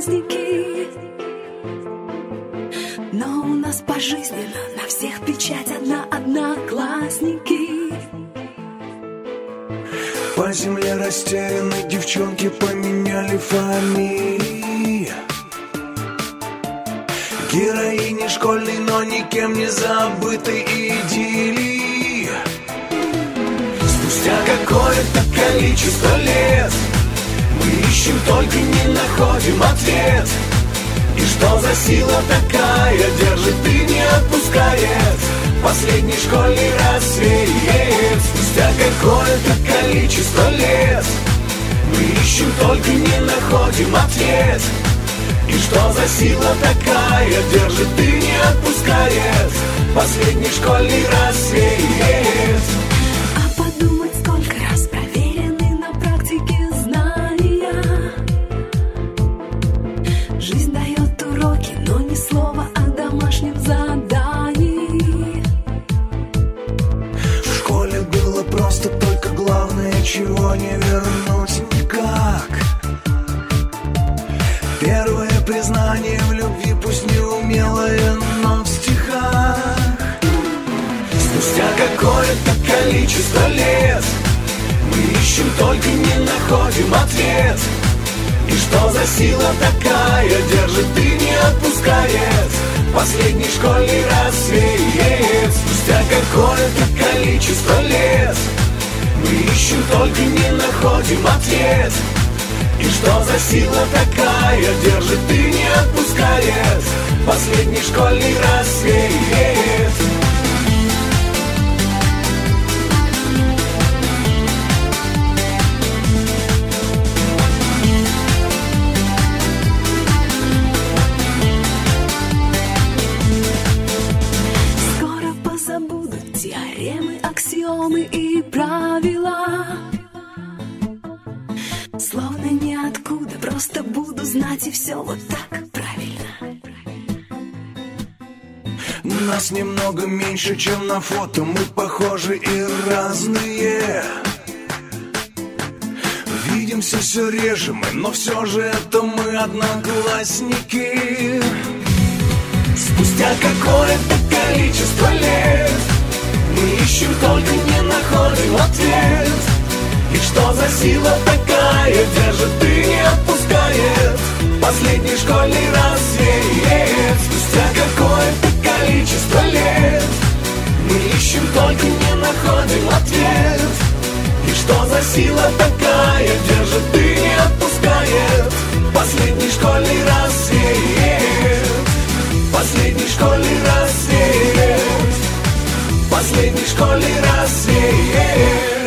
праздники. Но у нас пожизненно на всех печать одна, одноклассники. По земле растерянной девчонки поменяли фамилии. Героини школьной, но никем не забытой идиллии. Спустя какое-то количество лет мы ищем, только не находим ответ. И что за сила такая держит и не отпускает? Последний школьный рассвет. Спустя какое-то количество лет мы ищем, только не находим ответ. И что за сила такая держит и не отпускает? Последний школьный рассвет. А подумать, сколько раз проверены на практике знания. Жизнь дает уроки, но ни слова о домашнем задании. В школе было просто, только главное, чего не вернуть никак. Первое признание в любви, пусть неумелое, но в стихах. Спустя какое-то количество лет мы ищем, только не находим ответ. И что за сила такая держит и не отпускает? Последний школьный рассвет. Спустя какое-то количество лет мы ищем, только не находим ответ. И что за сила такая держит и не отпускает? Последний школьный рассвет. Скоро позабудут теоремы, аксиомы и правила. Словно ниоткуда, просто буду знать, и все вот так правильно. Нас немного меньше, чем на фото, мы похожи и разные. Видимся все реже мы, но все же это мы одноклассники. Спустя какое-то количество лет мы ищем, только не находим ответ. И что за сила такая держит и не отпускает? Последний школьный рассвет. Спустя какое-то количество лет мы ищем, только не находим ответ. И что за сила такая держит и не отпускает? Последний школьный рассвет. Последний школьный рассвет. Последний школьный рассвет.